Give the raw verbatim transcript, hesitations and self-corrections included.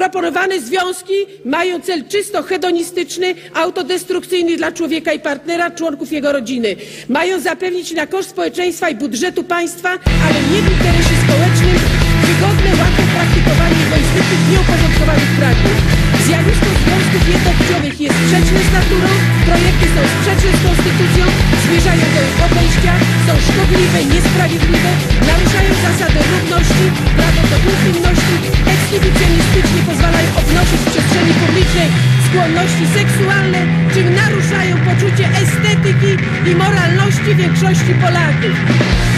Proponowane związki mają cel czysto hedonistyczny, autodestrukcyjny dla człowieka i partnera, członków jego rodziny. Mają zapewnić na koszt społeczeństwa i budżetu państwa, ale nie w interesie społecznym, wygodne, łatwe praktykowanie egoistycznych, nieuporządkowanych pragnień. Zjawisko związków jednopłciowych jest sprzeczne z naturą, projekty są sprzeczne z konstytucją, zmierzają do ich obejścia, są szkodliwe, niesprawiedliwe, naruszają zasady równości, prawo do intymności, ekshibicjonistycznie pozwalają obnosić w przestrzeni publicznej skłonności seksualne, czym naruszają poczucie estetyki i moralności większości Polaków.